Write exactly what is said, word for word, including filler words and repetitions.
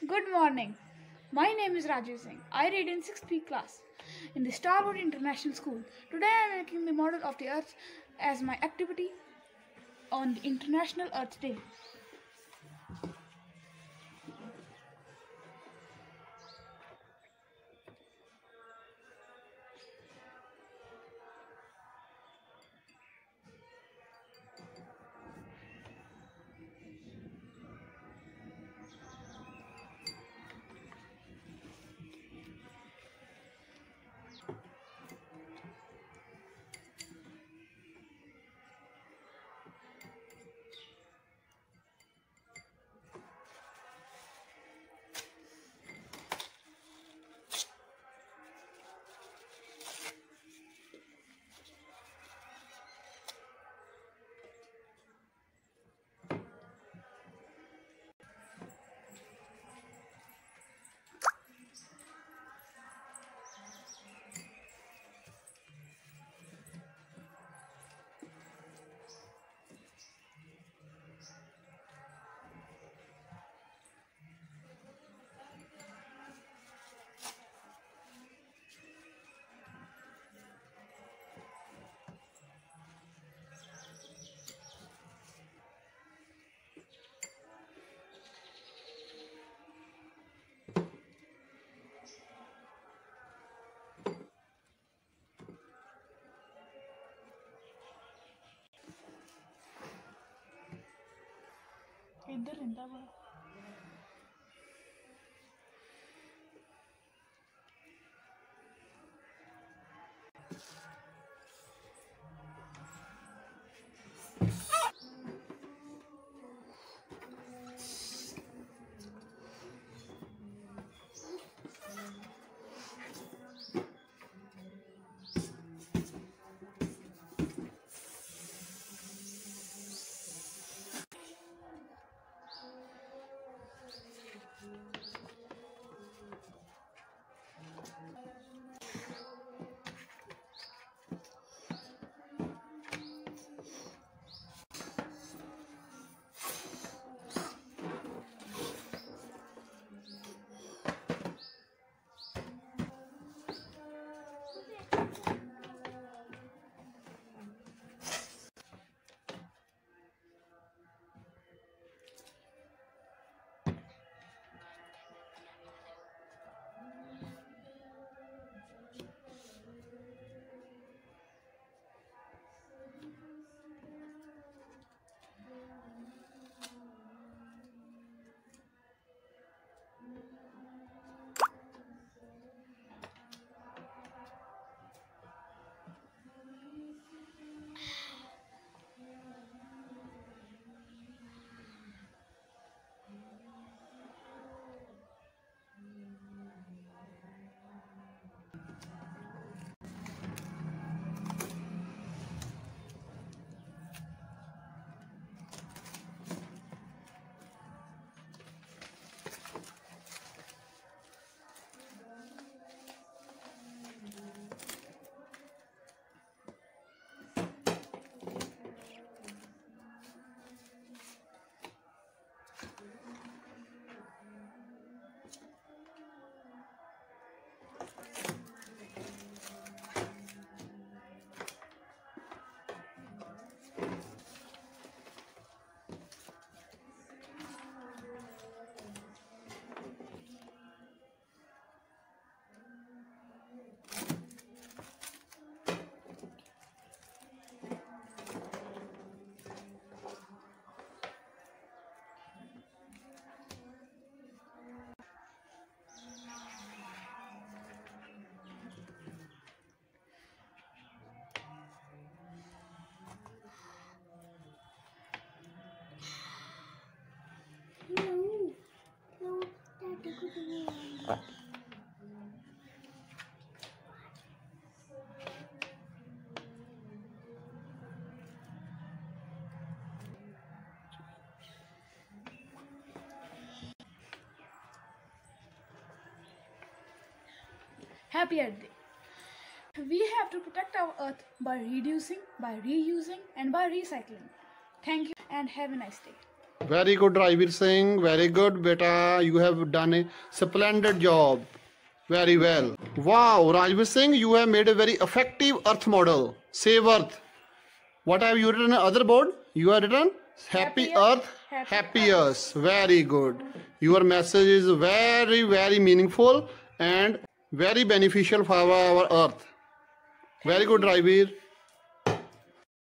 Good morning. My name is Rajesh Singh. I read in sixth P class in the Starwood International School. Today I am making the model of the Earth as my activity on the International Earth Day. इधर रहता बड़ा Happy Earth Day. We have to protect our earth by reducing, by reusing, and by recycling. Thank you and have a nice day. Very good, Rajveer Singh. Very good, beta. You have done a splendid job. Very well. Wow, Rajveer Singh, you have made a very effective Earth model. Save Earth. What have you written on the other board? You have written Happy, Happy Earth, Happy Happy Earth. Very good. Your message is very, very meaningful and very beneficial for our Earth. Very good, Rajveer.